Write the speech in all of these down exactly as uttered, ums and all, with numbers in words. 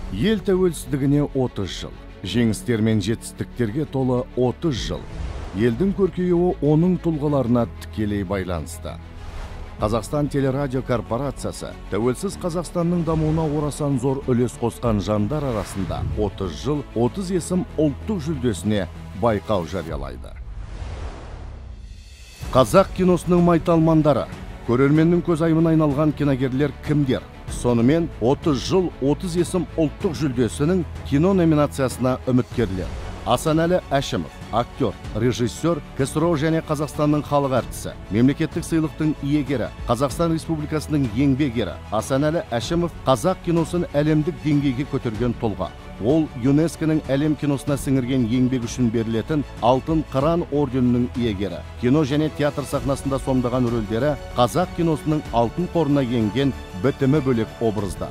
Ел тәуелсіздігіне отыз жыл, жеңістер мен жетістіктерге толы отыз жыл. Елдің көркеюі оның тұлғаларына тікелей байланысты. Қазақстан телерадио корпорациясы тәуелсіз Қазақстанның дамуына орасан зор үлес қосқан жандар арасында отыз жыл, отыз есім ұлттық жүлдесіне байқау жариялайды. Қазақ киносының майталмандары, көрерменнің көзайымына айналған киногерлер кімдер? Сонымен отыз жыл, отыз есім ұлттық жүлдесінің кино номинациясына үміткерлер. Асанәлі Әшімов, актер, режиссер, КСРО және Қазақстанның халық әртісі, мемлекеттік сыйлықтың иегері, Қазақстан Республикасының еңбек ері. Асанәлі Әшімов қазақ киносын әлемдік деңгейге көтерген тұлға. Ол ЮНЕСКО-ның әлем киносына сіңірген еңбек үшін берілетін алтын қыран орденінің иегері. Кино және театр сахнасында сомдаған рөлдері қазақ киносының алтын қорына енген бітімі бөлек образдар.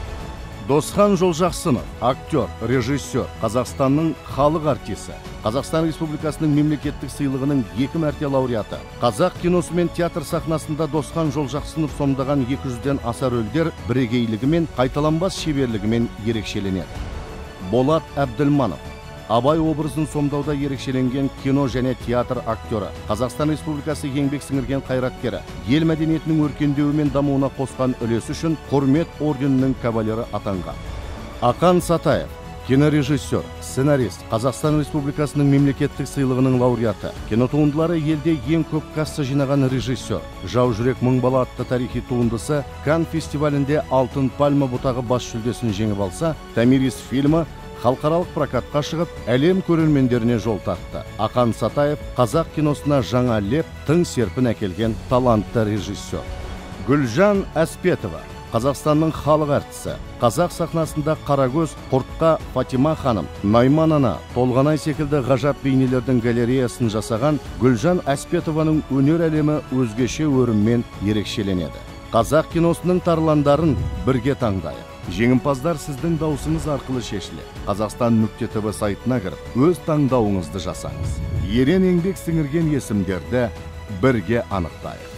Досхан Жолжақсынов, актер, режиссер, Қазақстанның халық артисі, Қазақстан Республикасының мемлекеттік сыйлығының екі мәрте лауреаты. Қазақ киносы мен театр сахнасында Досхан Жолжақсынов сомдаған екі жүзден аса рөлдер бірегейлігімен, қайталанбас шеберлігімен ерекшеленеді. Болат Әбділманов, Абай образын сомдауда ерекшеленген кино және театр актері, Қазақстан Республикасы еңбек сіңірген қайраткері, ел мәдениетінің өркендеуі мен дамуына қосқан үлесі үшін құрмет орденінің кавалері атанған. Ақан Сатаев, кинорежиссер, сценарист, Қазақстан Республикасының мемлекеттік сыйлығының лауреаты, кинотуындылары елде ең көп касса жинаған режиссер. Жау жүрек мың бала атты тарихи туындысы Канн фестивалінде алтын пальма бұтағы бас жүлдесін жеңіп алса, Томирис фильмі халықаралық прокатқа шығып, әлем көрермендеріне жол тартты. Ақан Сатаев қазақ киносына жаңа леп, тың серпін әкелген талантты режиссер. Гүлжан Әспетова, Қазақстанның халық әртісі, қазақ сахнасында Қарагөз, Құртқа, Фатима ханым, Найман ана, Толғанай секілді ғажап бейнелердің галереясын жасаған Гүлжан Әспетованың өнер әлемі өзгеше өріммен ерекшеленеді. Қазақ киносының тарландарын бірге таңдайық. Жеңімпаздар сіздің даусыңыз арқылы шешіледі. Қазақстан нүкте тв сайтына кіріп, өз таңдауыңызды жасаңыз. Ерен еңбек сіңірген есімдерді бірге анықтайық.